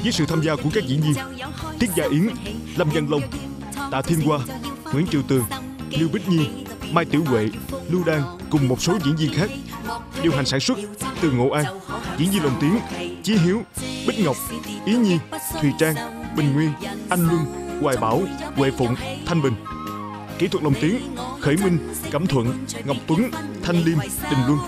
với sự tham gia của các diễn viên Tiết Gia Yến, Lâm Văn Long, Tạ Thiên Hoa, Nguyễn Triều Tường, Lưu Bích Nhi, Mai Tiểu Huệ, Lưu Đan cùng một số diễn viên khác. Điều hành sản xuất Từ Ngộ An. Diễn viên lồng tiếng Chí Hiếu, Bích Ngọc, Ý Nhi, Thùy Trang, Bình Nguyên, Anh Luân, Hoài Bảo, Huệ Phụng, Thanh Bình. Kỹ thuật lồng tiếng Khởi Minh, Cẩm Thuận, Ngọc Tuấn, Thanh Liêm, Đình Luân.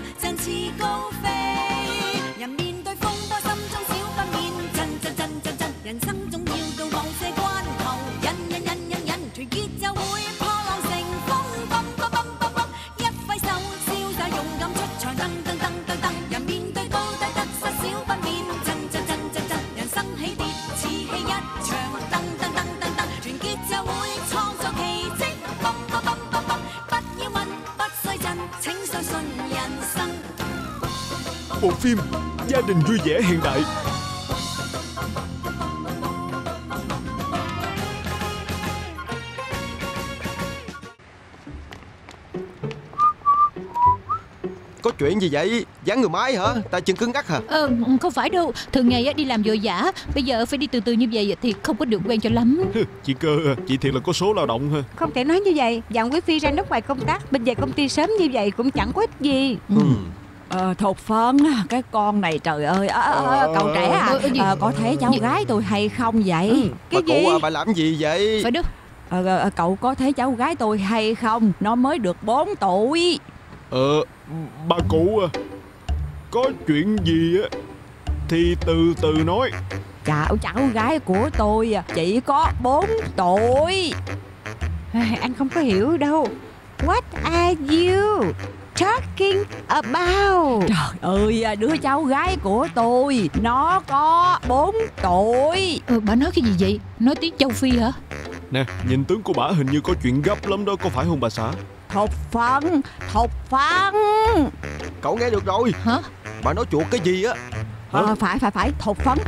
Bộ phim gia đình vui vẻ hiện đại. Có chuyện gì vậy? Dán người máy hả? Tay chân cứng ngắc hả? Không phải đâu. Thường ngày đi làm vội vã, bây giờ phải đi từ từ như vậy thì không có được quen cho lắm. Chị Cơ, chị thiệt là có số lao động ha. Không thể nói như vậy. Dặn quý Phi ra nước ngoài công tác, mình về công ty sớm như vậy cũng chẳng có ích gì. Thục Phân, cái con này trời ơi. Cậu trẻ à, có thấy cháu gái tôi hay không vậy? Cái gì? Cụ bà làm gì vậy? Phải đâu. Cậu có thấy cháu gái tôi hay không? Nó mới được 4 tuổi. Bà cụ à, có chuyện gì á thì từ từ nói. Cháu gái của tôi chỉ có 4 tuổi. Anh không có hiểu đâu. What are you talking about? Trời ơi, đứa cháu gái của tôi nó có 4 tuổi. Bà nói cái gì vậy? Nói tiếng châu Phi hả? Nè, nhìn tướng của bả hình như có chuyện gấp lắm đó, có phải không bà xã? Thục Phân. Cậu nghe được rồi. Hả? Bà nói chuột cái gì á? Phải Thục Phân.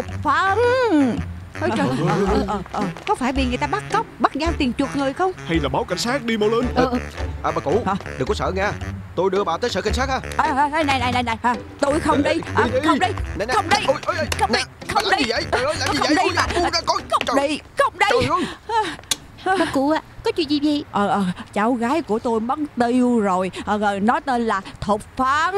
Ôi trời, có phải bị người ta bắt cóc, bắt giao tiền chuộc người không? Hay là báo cảnh sát đi mau lên. Bà cụ, đừng có sợ nha. Tôi đưa bà tới sở cảnh sát ha. Này, tôi không đi. Không đi. Làm gì vậy? Trời ơi, làm gì vậy? Không đi. Bà cụ ạ, có chuyện gì vậy? Cháu gái của tôi mất tiêu rồi. Nó tên là Thục Phân.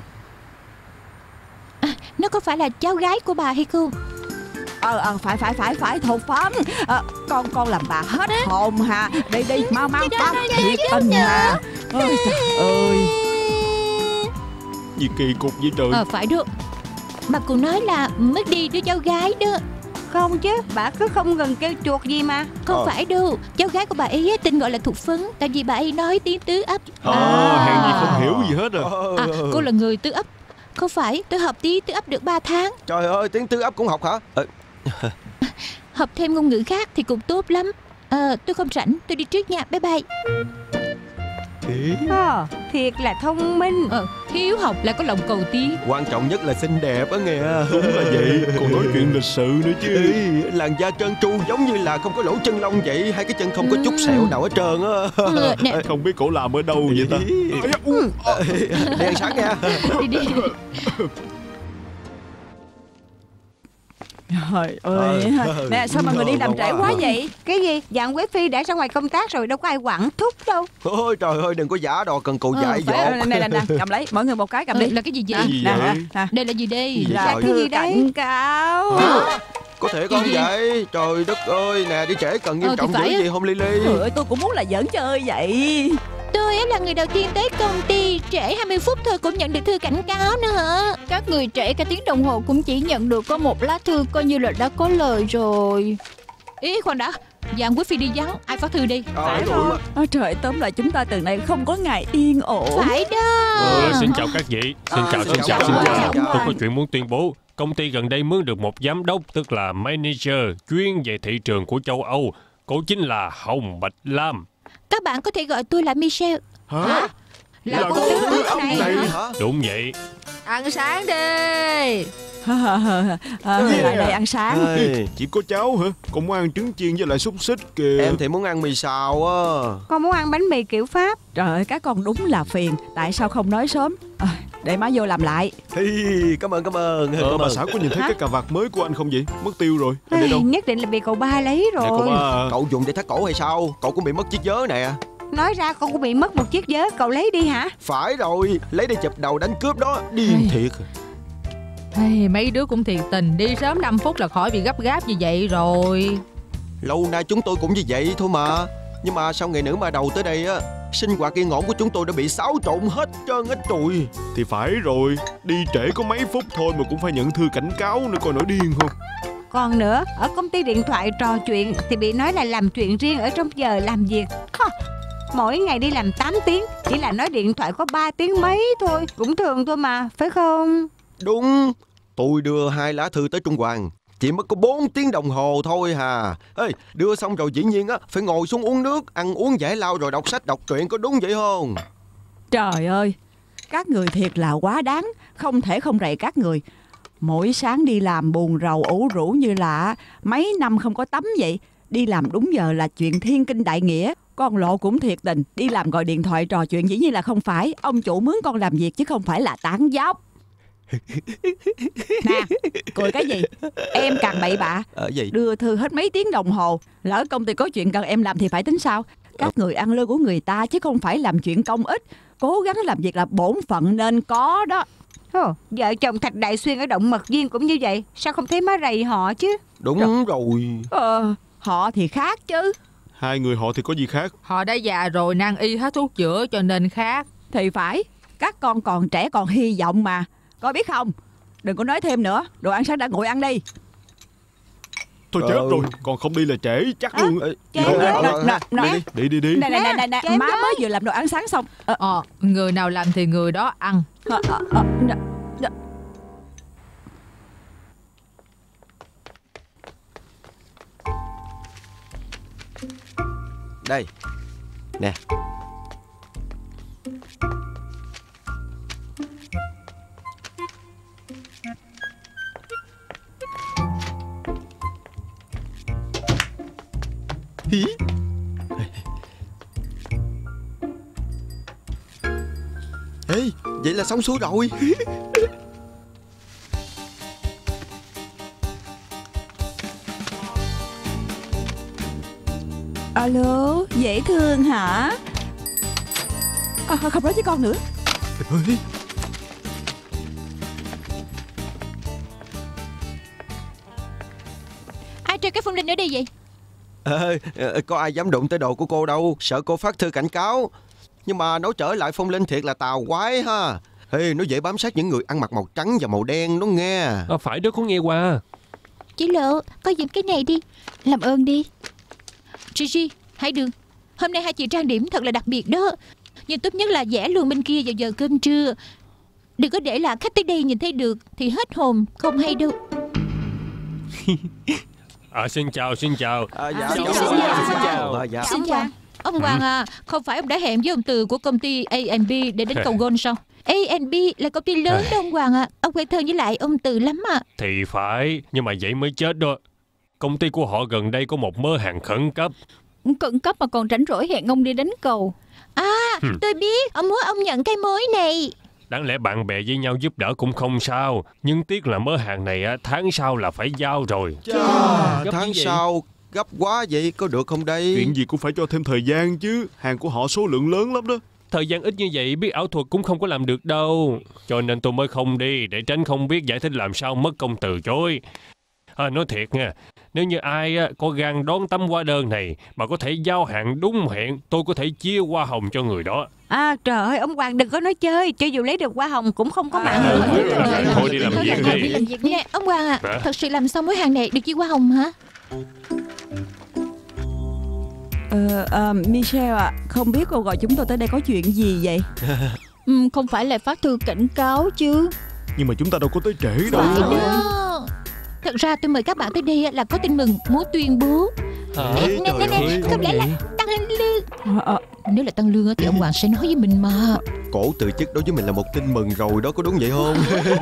Nó có phải là cháu gái của bà hay không? Phải Thục Phân. Con làm bà hết hồn hà. Đi mau thiệt tình hà. Ôi trời ơi, Gì kỳ cục vậy trời. Phải đó. Bà cụ nói là mất đi đứa cháu gái đó. Không chứ, bà cứ không ngừng kêu chuột gì mà. Không phải đâu. Cháu gái của bà ấy tên gọi là Thục Phấn. Tại vì bà ấy nói tiếng tứ ấp. Hèn gì không hiểu gì hết à. Cô là người tứ ấp. Không phải, tôi học tí tứ ấp được 3 tháng. Trời ơi, tiếng tứ ấp cũng học hả? Học thêm ngôn ngữ khác thì cũng tốt lắm. Tôi không rảnh, tôi đi trước nha. Bye bye. Thiệt là thông minh. Hiếu học là có lòng cầu tiến. Quan trọng nhất là xinh đẹp á nghe. Đúng là vậy, còn nói chuyện lịch sự nữa chứ. Làn da trơn tru giống như là không có lỗ chân lông vậy. Hai cái chân không có chút sẹo nào hết trơn á. Không biết cổ làm ở đâu vậy ta. Đi ăn sáng nha. Đi. trời ơi. Nè, sao mọi người đi làm trễ quá vậy? Cái gì? Dặn quý Phi đã ra ngoài công tác rồi, đâu có ai quặn thúc đâu. Ôi trời ơi, đừng có giả đò cần cù dại dột. Nè, cầm lấy, mỗi người một cái cầm đi. Là cái gì vậy? Nè. Đây là gì đây? Là cái gì đấy? Cảnh cáo. Có thể không vậy? Trời đất ơi, nè đi trễ cần nghiêm trọng dữ gì không Lily? Trời ơi, tôi cũng muốn là giỡn chơi vậy. Tôi là người đầu tiên tới công ty, trễ 20 phút thôi cũng nhận được thư cảnh cáo nữa hả? Các người trễ cả tiếng đồng hồ cũng chỉ nhận được có một lá thư, coi như là đã có lời rồi. Ý khoan đã, dặn quý Phi đi vắng, ai phát thư đi? Phải không? Trời, tóm lại chúng ta từ nay không có ngày yên ổn. Phải đó. Xin chào các vị. Xin chào. Tôi có chuyện muốn tuyên bố. Công ty gần đây mướn được một giám đốc, tức là manager chuyên về thị trường của châu Âu. Cô chính là Hồng Bạch Lam. Các bạn có thể gọi tôi là Michelle. Hả? Là cô tứ ấp này hả? Đúng vậy. Ăn sáng đi. Lại đây ăn sáng. Chỉ có cháu hả? Còn muốn ăn trứng chiên với lại xúc xích kìa. Em thì muốn ăn mì xào á. Con muốn ăn bánh mì kiểu Pháp. Trời ơi, các con đúng là phiền. Tại sao không nói sớm? để má vô làm lại. Cảm ơn Bà xã có nhìn thấy cái cà vạt mới của anh không vậy? Mất tiêu rồi. Anh để đâu? Nhất định là bị cậu ba lấy rồi. Nè cậu ba. Cậu dùng để thắt cổ hay sao? Cậu cũng bị mất chiếc vớ nè. Nói ra con cũng bị mất một chiếc vớ. Cậu lấy đi hả? Phải rồi, lấy để chụp đầu đánh cướp đó. Điên thiệt. Mấy đứa cũng thiệt tình, đi sớm 5 phút là khỏi bị gấp gáp như vậy rồi. Lâu nay chúng tôi cũng như vậy thôi mà. Nhưng mà sao ngày nữ mà đầu tới đây á, sinh hoạt yên ổn của chúng tôi đã bị xáo trộn hết trơn hết trùi. Thì phải rồi, đi trễ có mấy phút thôi mà cũng phải nhận thư cảnh cáo nữa, coi nổi điên không. Còn nữa, ở công ty điện thoại trò chuyện thì bị nói là làm chuyện riêng ở trong giờ làm việc. Mỗi ngày đi làm 8 tiếng, chỉ là nói điện thoại có 3 tiếng mấy thôi. Cũng thường thôi mà, phải không? Đúng, tôi đưa 2 lá thư tới Trung Hoàng, chỉ mất có 4 tiếng đồng hồ thôi hà. Đưa xong rồi dĩ nhiên á phải ngồi xuống uống nước, ăn uống giải lao rồi đọc sách đọc truyện, có đúng vậy không? Trời ơi, các người thiệt là quá đáng. Không thể không rầy các người. Mỗi sáng đi làm buồn rầu ủ rũ như là mấy năm không có tắm vậy. Đi làm đúng giờ là chuyện thiên kinh đại nghĩa. Con Lộ cũng thiệt tình, đi làm gọi điện thoại trò chuyện dĩ nhiên là không phải. Ông chủ mướn con làm việc chứ không phải là tán dóc. Nè, cười cái gì? Em càng bậy bạ. Gì? Đưa thư hết mấy tiếng đồng hồ. Lỡ công ty có chuyện cần em làm thì phải tính sao? Các người ăn lương của người ta chứ không phải làm chuyện công ích. Cố gắng làm việc là bổn phận nên có đó. Vợ chồng Thạch Đại Xuyên ở Động Mật Viên cũng như vậy. Sao không thấy má rầy họ chứ? Đúng rồi. Họ thì khác chứ. Hai người họ thì có gì khác? Họ đã già rồi, nan y hết thuốc chữa cho nên khác. Thì phải, các con còn trẻ còn hy vọng mà. Coi biết không? Đừng có nói thêm nữa. Đồ ăn sáng đã nguội ăn đi. Thôi chết rồi, còn không đi là trễ chắc luôn. Đi. Nè, má mới vừa làm đồ ăn sáng xong. Người nào làm thì người đó ăn. Đây. Nè. Vậy là xong xuôi rồi. Alo, dễ thương hả? Không nói với con nữa. Ai treo cái phong linh ở đây vậy? Có ai dám đụng tới đồ của cô đâu, sợ cô phát thư cảnh cáo. Nhưng mà nói trở lại, Phong Linh thiệt là tào quái ha. Nó dễ bám sát những người ăn mặc màu trắng và màu đen đó nghe. Phải đó, có nghe qua. Chị Lộ, coi giùm cái này đi. Làm ơn đi. Gigi, Hải Đường, hôm nay hai chị trang điểm thật là đặc biệt đó. Nhưng tốt nhất là vẽ luôn bên kia vào giờ cơm trưa. Đừng có để là khách tới đây nhìn thấy được thì hết hồn, không hay đâu. Xin chào. Xin chào. Ông Hoàng à, không phải ông đã hẹn với ông Từ của công ty A&B để đến cầu Gold sao? A&B là công ty lớn đó ông Hoàng à. Ông quen thân với lại ông Từ lắm à. Thì phải, nhưng mà vậy mới chết đó. Công ty của họ gần đây có một mớ hàng khẩn cấp. Khẩn cấp mà còn rảnh rỗi hẹn ông đi đánh cầu. Tôi biết, ông muốn ông nhận cái mối này. Đáng lẽ bạn bè với nhau giúp đỡ cũng không sao. Nhưng tiếc là mớ hàng này tháng sau là phải giao rồi. Tháng sau gấp quá vậy, có được không đây? Chuyện gì cũng phải cho thêm thời gian chứ. Hàng của họ số lượng lớn lắm đó. Thời gian ít như vậy biết ảo thuật cũng không có làm được đâu. Cho nên tôi mới không đi, để tránh không biết giải thích làm sao mất công từ chối. Nói thiệt nha, nếu như ai có gan đón tấm hóa đơn này mà có thể giao hạn đúng hẹn, tôi có thể chia hoa hồng cho người đó. Trời ơi, ông Hoàng đừng có nói chơi. Cho dù lấy được hoa hồng cũng không có mạng nữa. Thôi đi làm việc đi. Nè, ông Hoàng à, thật sự làm xong mối hàng này được chia hoa hồng hả? Michelle ạ, không biết cô gọi chúng tôi tới đây có chuyện gì vậy? Không phải là phát thư cảnh cáo chứ? Nhưng mà chúng ta đâu có tới trễ đâu. Thật ra tôi mời các bạn tới đây là có tin mừng muốn tuyên bố. Nè, không lẽ là tăng lương? Nếu là tăng lương thì ông Hoàng sẽ nói với mình mà. Cổ từ chức đối với mình là một tin mừng rồi đó, có đúng vậy không?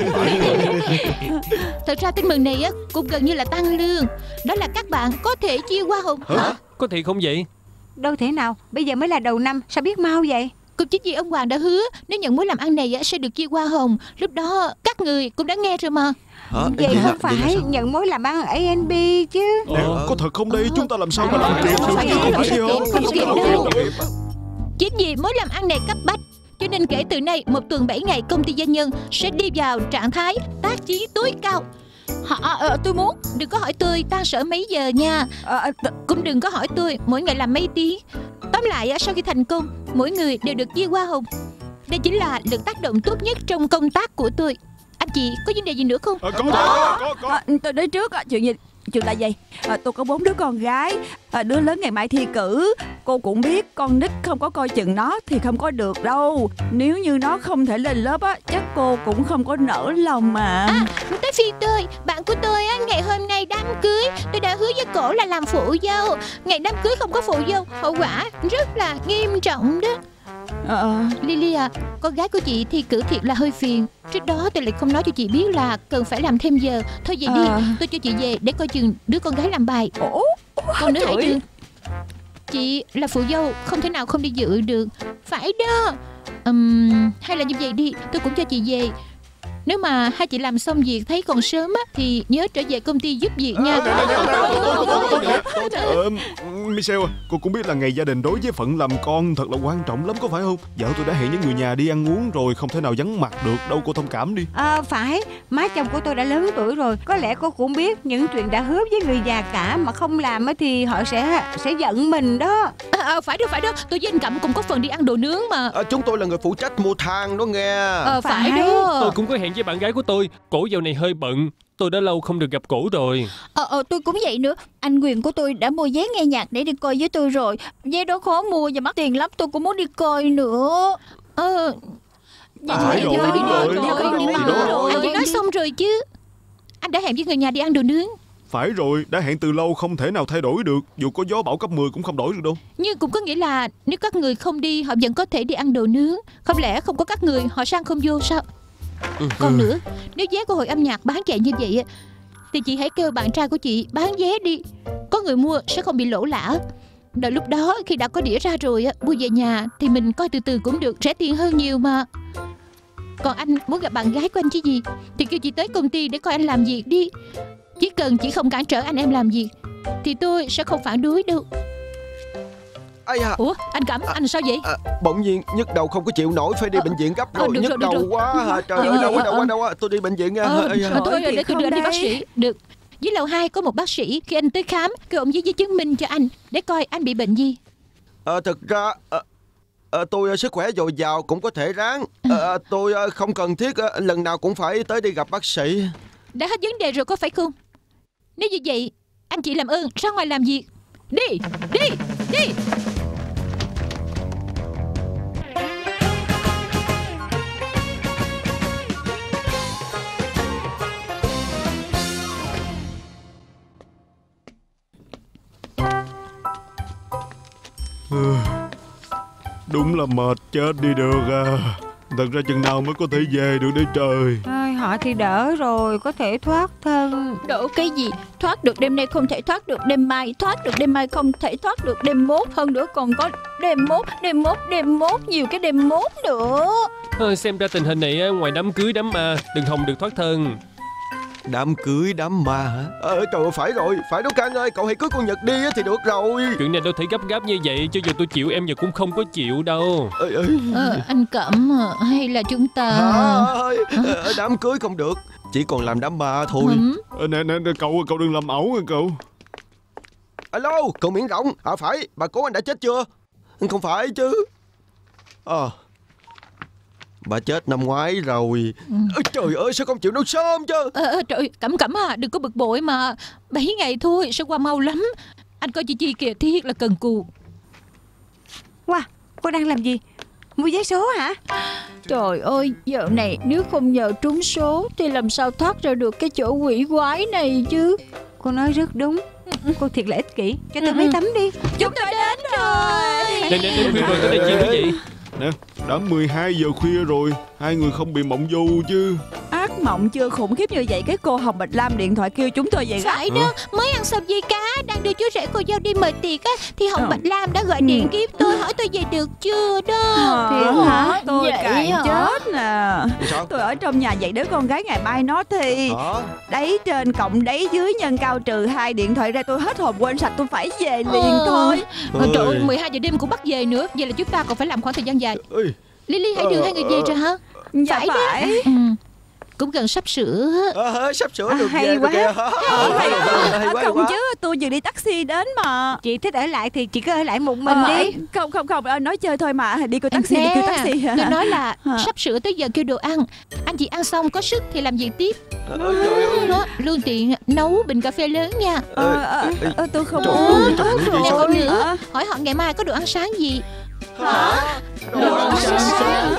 Thật ra tin mừng này cũng gần như là tăng lương. Đó là các bạn có thể chia hoa hồng. Có thiệt không vậy? Đâu thể nào, bây giờ mới là đầu năm, sao biết mau vậy? Cũng chính vì ông Hoàng đã hứa nếu nhận mối làm ăn này sẽ được chia hoa hồng. Lúc đó các người cũng đã nghe rồi mà. Vậy không phải nhận mối làm ăn ở ANB chứ? Nè, có thật không đây? Chúng ta làm sao mà làm kịp được? Không kịp đâu. Chính vì mối làm ăn này cấp bách, cho nên kể từ nay 1 tuần 7 ngày công ty doanh nhân sẽ đi vào trạng thái tác chiến tối cao. Tôi muốn. Đừng có hỏi tôi tan sở mấy giờ nha. Cũng đừng có hỏi tôi mỗi ngày làm mấy tiếng. Tóm lại sau khi thành công, mỗi người đều được chia hoa hồng. Đây chính là lực tác động tốt nhất trong công tác của tôi. Anh chị có vấn đề gì nữa không? Có. Tôi nói trước chuyện là gì? Tôi có 4 đứa con gái. Đứa lớn ngày mai thi cử. Cô cũng biết con nít không có coi chừng nó thì không có được đâu. Nếu như nó không thể lên lớp chắc cô cũng không có nỡ lòng mà. Tới phiên tôi. Bạn của tôi ngày hôm nay đám cưới. Tôi đã hứa với cổ là làm phụ dâu. Ngày đám cưới không có phụ dâu, hậu quả rất là nghiêm trọng đó. Lily con gái của chị thi cử thiệt là hơi phiền. Trước đó tôi lại không nói cho chị biết là cần phải làm thêm giờ. Thôi vậy đi, tôi cho chị về để coi chừng đứa con gái làm bài. Còn nữa Hải Đường, chị là phụ dâu không thể nào không đi dự được. Phải đó. Hay là như vậy đi, tôi cũng cho chị về. Nếu mà hai chị làm xong việc thấy còn sớm thì nhớ trở về công ty giúp việc nha. Michelle, cô cũng biết là ngày gia đình đối với phận làm con thật là quan trọng lắm, có phải không? Vợ tôi đã hẹn với người nhà đi ăn uống rồi, không thể nào vắng mặt được đâu, cô thông cảm đi. Phải, má chồng của tôi đã lớn tuổi rồi. Có lẽ cô cũng biết những chuyện đã hứa với người già cả mà không làm thì họ sẽ giận mình đó. Phải đó, tôi với anh Cẩm cũng có phần đi ăn đồ nướng mà. Chúng tôi là người phụ trách mua than đó nghe. Phải đó. Tôi cũng có hẹn với bạn gái của tôi. Cổ dạo này hơi bận, tôi đã lâu không được gặp cổ rồi. Tôi cũng vậy nữa. Anh Quyền của tôi đã mua vé nghe nhạc để đi coi với tôi rồi. Vé đó khó mua và mắc tiền lắm. Tôi cũng muốn đi coi nữa. Phải rồi. Chị nói xong rồi chứ. Anh đã hẹn với người nhà đi ăn đồ nướng. Phải rồi, đã hẹn từ lâu không thể nào thay đổi được. Dù có gió bão cấp 10 cũng không đổi được đâu. Nhưng cũng có nghĩa là nếu các người không đi, họ vẫn có thể đi ăn đồ nướng. Không lẽ không có các người họ sang không vô sao? Còn nữa, nếu vé của hội âm nhạc bán chạy như vậy thì chị hãy kêu bạn trai của chị bán vé đi. Có người mua sẽ không bị lỗ lã. Đợi lúc đó khi đã có đĩa ra rồi mua về nhà thì mình coi từ từ cũng được, rẻ tiền hơn nhiều mà. Còn anh muốn gặp bạn gái của anh chứ gì, thì kêu chị tới công ty để coi anh làm việc đi. Chỉ cần chị không cản trở anh em làm việc thì tôi sẽ không phản đối đâu. Ủa anh Cẩm, anh sao vậy? Bỗng nhiên nhức đầu không có chịu nổi, phải đi bệnh viện gấp rồi. Nhức đầu quá. Trời ơi, đâu tôi đi bệnh viện nha. Thôi để tôi đưa anh đi bác sĩ. Được. Dưới lầu 2 có một bác sĩ, khi anh tới khám kêu ông giấy chứng minh cho anh để coi anh bị bệnh gì. Thực ra tôi sức khỏe dồi dào cũng có thể ráng. Tôi không cần thiết lần nào cũng phải tới đi gặp bác sĩ. Đã hết vấn đề rồi có phải không? Nếu như vậy anh chị làm ơn ra ngoài làm việc. Đi. Đúng là mệt chết đi được à. Thật ra chừng nào mới có thể về được đấy trời. Họ thì đỡ rồi, có thể thoát thân. Đỡ cái gì? Thoát được đêm nay không thể thoát được đêm mai. Thoát được đêm mai không thể thoát được đêm mốt. Hơn nữa còn có đêm mốt, nhiều cái đêm mốt nữa. Xem ra tình hình này ngoài đám cưới đám ma, đừng hòng được thoát thân. Đám cưới đám ma hả? Trời ơi, phải rồi, phải đó Can ơi, cậu hãy cưới con Nhật đi thì được rồi. Chuyện này đâu thể gấp gáp như vậy, cho dù tôi chịu em giờ cũng không có chịu đâu. Anh Cẩm, hay là chúng ta đám cưới không được, chỉ còn làm đám ma thôi. Nè, cậu đừng làm ẩu nha cậu. Alo, cậu Miễn Rộng. Phải, bà cố anh đã chết chưa? Không phải chứ. Bà chết năm ngoái rồi. Trời ơi, sao không chịu nấu sớm chứ? Trời, Cẩm đừng có bực bội mà. 7 ngày thôi, sẽ qua mau lắm. Anh coi chị kìa, thiết là cần cù. Wow, cô đang làm gì? Mua vé số hả? Trời ơi, giờ này nếu không nhờ trúng số thì làm sao thoát ra được cái chỗ quỷ quái này chứ. Cô nói rất đúng. Cô thiệt là ích kỷ. Cho tôi mấy tấm đi. Chúng tôi đến rồi. Đến khuya rồi, tới đây chi quý vị? Nè, đã 12 giờ khuya rồi, hai người không bị mộng du chứ? Ác mộng chưa khủng khiếp như vậy, cái cô Hồng Bạch Lam điện thoại kêu chúng tôi về. Phải đó, mới ăn sập dây cá, đang đưa chú rể cô dâu đi mời tiệc thì Hồng Bạch Lam đã gọi điện kiếm tôi hỏi tôi về được chưa đó? Thiệt hả? Tôi Vậy càng hả? chết nè. Sao? Tôi ở trong nhà dạy đứa con gái ngày mai nó thi. Hả? Đáy trên cộng đáy dưới nhân cao trừ 2, điện thoại ra tôi hết hồn quên sạch, tôi phải về liền thôi. Trời ơi, Ơi. 12 giờ đêm cũng bắt về nữa. Vậy là chúng ta còn phải làm khoảng thời gian dài. Ê, Lily hãy đưa hai người về rồi hả? Dạ Phải đó. phải. Cũng gần sắp sửa. sắp sửa được hay về quá. rồi kìa. Hay Hay quá, hay không quá. chứ tôi vừa đi taxi đến mà. Chị thích ở lại thì chị cứ ở lại một mình đi. Không, nói chơi thôi mà. Đi kêu taxi, đi kêu taxi. Tôi nói là Hả? sắp sửa tới giờ kêu đồ ăn. Anh chị ăn xong có sức thì làm việc tiếp. Trời ơi. Đó, luôn tiện nấu bình cà phê lớn nha. Tôi không Trời uống. ơi, trời ơi, Nè sao? còn nữa, hỏi họ ngày mai có đồ ăn sáng gì. Hả? Đồ ăn sáng.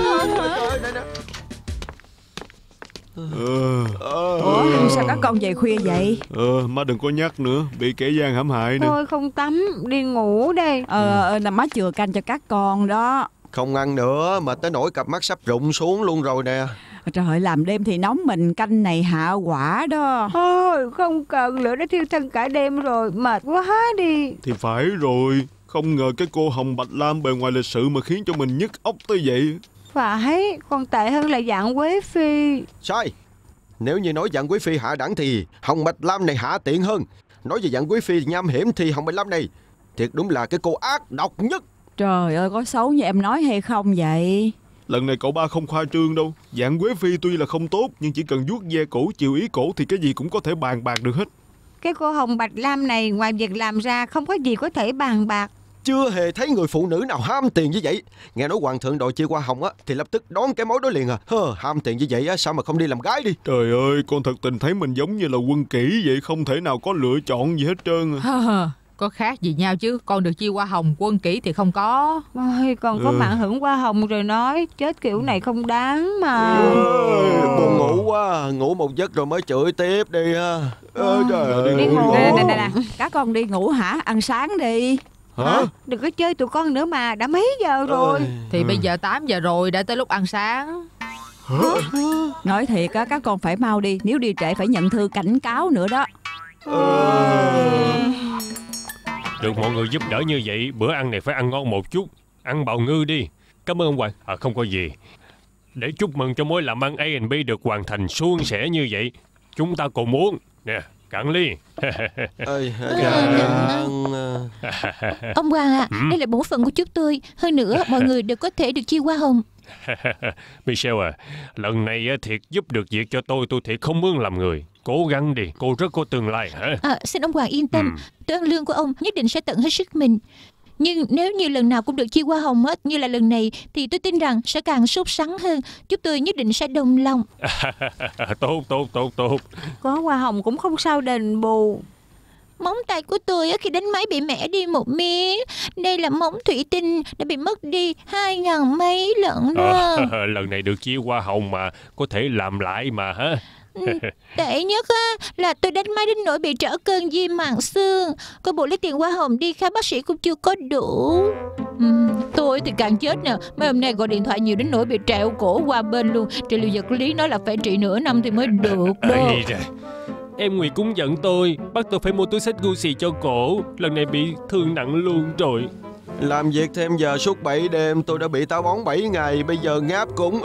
Ủa sao các con về khuya vậy? Má đừng có nhắc nữa, bị kẻ gian hãm hại nè. Thôi không tắm, đi ngủ đây. Là má chừa canh cho các con đó. Không ăn nữa mà tới nỗi cặp mắt sắp rụng xuống luôn rồi nè. Trời ơi, làm đêm thì nóng, mình canh này hạ quả đó. Thôi không cần, lửa đã thiêu thân cả đêm rồi, mệt quá đi. Thì phải rồi, không ngờ cái cô Hồng Bạch Lam bề ngoài lịch sự mà khiến cho mình nhức óc tới vậy. Phải, còn tệ hơn là dạng Quế Phi. Sai. Nếu như nói dạng quý phi hạ đẳng thì Hồng Bạch Lam này hạ tiện hơn. Nói về dạng quý phi nham hiểm thì Hồng Bạch Lam này thiệt đúng là cái cô ác độc nhất. Trời ơi, có xấu như em nói hay không vậy? Lần này cậu ba không khoa trương đâu. Dạng Quế Phi tuy là không tốt, nhưng chỉ cần vuốt ve cổ chiều ý cổ thì cái gì cũng có thể bàn bạc được hết. Cái cô Hồng Bạch Lam này ngoài việc làm ra không có gì có thể bàn bạc. Chưa hề thấy người phụ nữ nào ham tiền như vậy. Nghe nói hoàng thượng đòi chia hoa hồng á thì lập tức đón cái mối đó liền à. Ham tiền như vậy á, sao mà không đi làm gái đi. Trời ơi, con thật tình thấy mình giống như là quân kỹ vậy, không thể nào có lựa chọn gì hết trơn. Có khác gì nhau chứ. Con được chia hoa hồng, quân kỹ thì không có. Ôi, còn có mạng hưởng hoa hồng rồi nói. Chết kiểu này không đáng mà. Buồn ngủ quá, ngủ một giấc rồi mới chửi tiếp đi ha. Trời ơi, đi ngủ. Nè, các con đi ngủ hả? Ăn sáng đi. Hả? Đừng có chơi tụi con nữa mà, đã mấy giờ rồi. Thì bây giờ 8 giờ rồi, đã tới lúc ăn sáng. Nói thiệt á, các con phải mau đi. Nếu đi trễ phải nhận thư cảnh cáo nữa đó. Được mọi người giúp đỡ như vậy, bữa ăn này phải ăn ngon một chút. Ăn bào ngư đi. Cảm ơn ông Hoàng. Không có gì. Để chúc mừng cho mối làm ăn A&B được hoàn thành suôn sẻ như vậy, chúng ta cùng uống. Nè, cạn ly. Ông Hoàng à, đây là bổn phận của chúng tôi. Hơn nữa, mọi người đều có thể được chia hoa hồng. Michelle à, lần này thiệt giúp được việc cho tôi thiệt không muốn làm người. Cố gắng đi, cô rất có tương lai hả? Xin ông Hoàng yên tâm, tôi ăn lương của ông nhất định sẽ tận hết sức mình. Nhưng nếu như lần nào cũng được chia hoa hồng hết như là lần này thì tôi tin rằng sẽ càng sốt sắng hơn. Chúng tôi nhất định sẽ đồng lòng. Tốt. Có hoa hồng cũng không sao đền bù. Móng tay của tôi khi đánh máy bị mẻ đi một miếng. Đây là móng thủy tinh đã bị mất đi 2.000 mấy lận đó. Lần này được chia hoa hồng mà, có thể làm lại mà hả? Tệ nhất là tôi đánh máy đến nỗi bị trở cơn viêm màng xương. Có bộ lấy tiền hoa hồng đi khám bác sĩ cũng chưa có đủ. Tôi thì càng chết nè. Mấy hôm nay gọi điện thoại nhiều đến nỗi bị trẹo cổ qua bên luôn. Trị liệu vật lý nói là phải trị nửa năm thì mới được đó. Em Nguyệt cũng giận tôi, bắt tôi phải mua túi xách Gucci cho cổ. Lần này bị thương nặng luôn rồi. Làm việc thêm giờ suốt 7 đêm, tôi đã bị táo bón 7 ngày, bây giờ ngáp cũng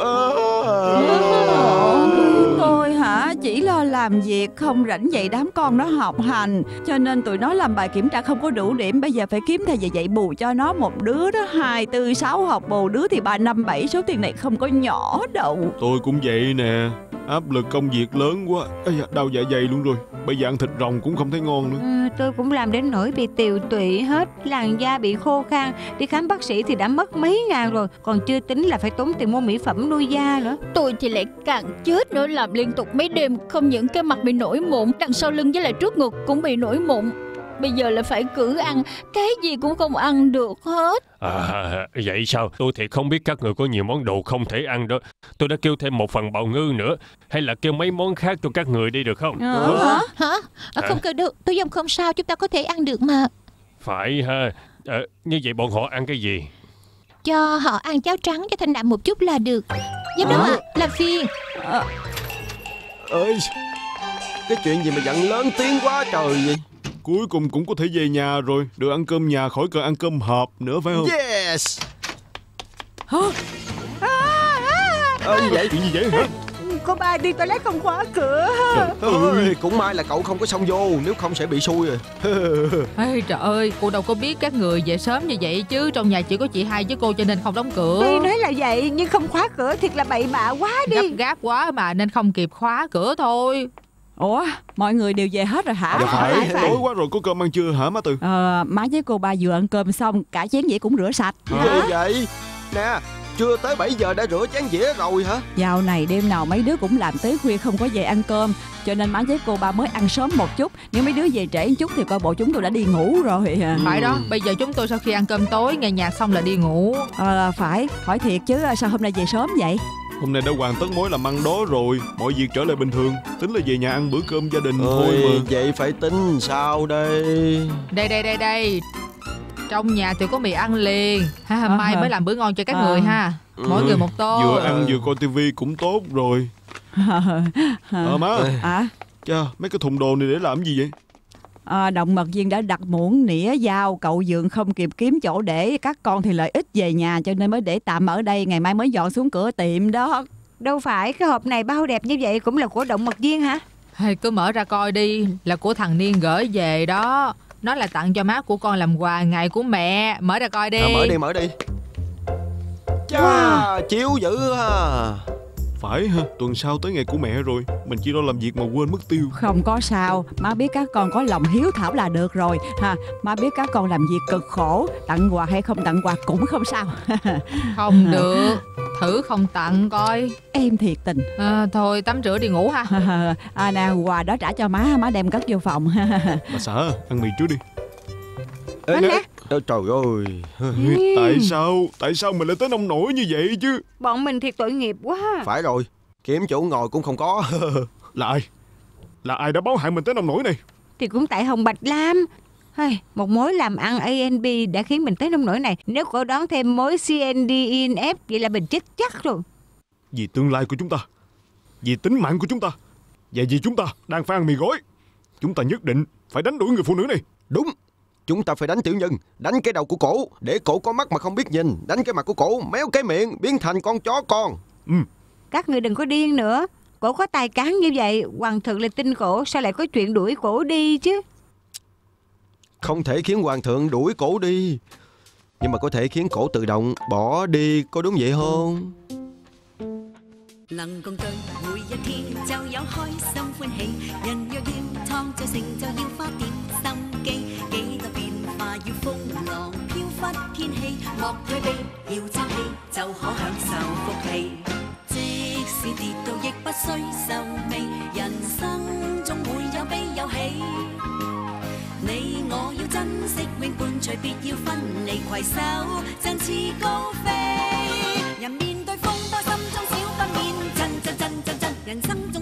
Tôi hả? Chỉ lo làm việc, không rảnh dạy đám con nó học hành. Cho nên tụi nó làm bài kiểm tra không có đủ điểm. Bây giờ phải kiếm thầy dạy bù cho nó. Một đứa đó 2, 4, 6 học bù, đứa thì 3, 5, 7. Số tiền này không có nhỏ đâu. Tôi cũng vậy nè. Áp lực công việc lớn quá. Đau dạ dày luôn rồi. Bây giờ ăn thịt rồng cũng không thấy ngon nữa. Tôi cũng làm đến nỗi bị tiều tụy hết. Làn da bị khô khan. Đi khám bác sĩ thì đã mất mấy ngàn rồi. Còn chưa tính là phải tốn tiền mua mỹ phẩm nuôi da nữa. Tôi thì lại càng chết nữa, làm liên tục mấy đêm. Không những cái mặt bị nổi mụn, đằng sau lưng với lại trước ngực cũng bị nổi mụn. Bây giờ là phải cứ ăn, cái gì cũng không ăn được hết. Vậy sao? Tôi thì không biết các người có nhiều món đồ không thể ăn đó. Tôi đã kêu thêm một phần bào ngư nữa. Hay là kêu mấy món khác cho các người đi được không? Hả? Không cần đâu, tôi dòng không sao, chúng ta có thể ăn được mà. Phải ha. Như vậy bọn họ ăn cái gì? Cho họ ăn cháo trắng cho thanh đạm một chút là được. Giám đốc ạ, làm phiền. Ơi, cái chuyện gì mà giận lớn tiếng quá trời vậy? Cuối cùng cũng có thể về nhà rồi. Được ăn cơm nhà khỏi cần ăn cơm hộp nữa phải không? Yes. Gì vậy? Chuyện gì vậy hả? Cô ba đi toilet không khóa cửa. Ôi, cũng may là cậu không có xông vô, nếu không sẽ bị xui rồi. Ê, trời ơi, cô đâu có biết các người về sớm như vậy chứ. Trong nhà chỉ có chị hai với cô cho nên không đóng cửa. Tuy nói là vậy nhưng không khóa cửa thiệt là bậy bạ quá đi. Gấp gáp quá mà nên không kịp khóa cửa thôi. Ủa, mọi người đều về hết rồi hả? Dạ phải. Tối quá rồi, có cơm ăn chưa hả má Tư? Má với cô ba vừa ăn cơm xong, cả chén dĩa cũng rửa sạch. Ghê vậy? Nè, chưa tới 7 giờ đã rửa chén dĩa rồi hả? Dạo này đêm nào mấy đứa cũng làm tới khuya không có về ăn cơm, cho nên má với cô ba mới ăn sớm một chút. Nếu mấy đứa về trễ một chút thì coi bộ chúng tôi đã đi ngủ rồi. Phải đó, bây giờ chúng tôi sau khi ăn cơm tối nghe nhạc xong là đi ngủ. Phải, hỏi thiệt chứ sao hôm nay về sớm vậy? Hôm nay đã hoàn tất mối làm ăn đó rồi, mọi việc trở lại bình thường. Tính là về nhà ăn bữa cơm gia đình thôi mà. Vậy phải tính sao đây? Đây. Trong nhà thì có mì ăn liền. Mai mới làm bữa ngon cho các người ha. Mỗi người một tô. Vừa ăn vừa coi tivi cũng tốt rồi. Má. Chà, mấy cái thùng đồ này để làm gì vậy? Động mật viên đã đặt muỗng, nĩa, dao. Cậu Dượng không kịp kiếm chỗ để, các con thì lợi ích về nhà cho nên mới để tạm ở đây. Ngày mai mới dọn xuống cửa tiệm đó. Đâu phải, cái hộp này bao đẹp như vậy cũng là của động mật viên hả? Cứ mở ra coi đi. Là của thằng Niên gửi về đó. Nó là tặng cho má của con làm quà ngày của mẹ. Mở ra coi đi. Mở đi. Chà, chiếu dữ ha. Phải ha, tuần sau tới ngày của mẹ rồi. Mình chỉ lo làm việc mà quên mất tiêu. Không có sao, má biết các con có lòng hiếu thảo là được rồi ha. Má biết các con làm việc cực khổ, tặng quà hay không tặng quà cũng không sao. Không được, thử không tặng coi. Em thiệt tình. Thôi tắm rửa đi ngủ ha. Nè, quà đó trả cho má đem cất vô phòng. Bà xã, ăn mì trước đi. Trời ơi. Tại sao mình lại tới nông nổi như vậy chứ? Bọn mình thiệt tội nghiệp quá. Phải rồi, kiếm chỗ ngồi cũng không có. Là ai đã báo hại mình tới nông nổi này? Thì cũng tại Hồng Bạch Lam. Một mối làm ăn ANB đã khiến mình tới nông nổi này. Nếu cô đón thêm mối CNDINF vậy là mình chết chắc rồi. Vì tương lai của chúng ta, vì tính mạng của chúng ta, và vì chúng ta đang phải ăn mì gói, chúng ta nhất định phải đánh đuổi người phụ nữ này. Đúng. Chúng ta phải đánh tiểu nhân, đánh cái đầu của cổ, để cổ có mắt mà không biết nhìn, đánh cái mặt của cổ, méo cái miệng, biến thành con chó con. Các người đừng có điên nữa. Cổ có tài cán như vậy, hoàng thượng là tin cổ, sao lại có chuyện đuổi cổ đi chứ? Không thể khiến hoàng thượng đuổi cổ đi, nhưng mà có thể khiến cổ tự động bỏ đi, có đúng vậy không? 能共對每一天就有開心歡喜，人若要創造成就要花點心機，幾多變化要風浪飄忽天氣，莫退避，要爭氣就可享受福氣。即使跌倒亦不需愁眉，人生總會有悲有喜。你我要珍惜永伴隨，別要分離，攜手振翅高飛。人面對風波，心中少不免震，人生。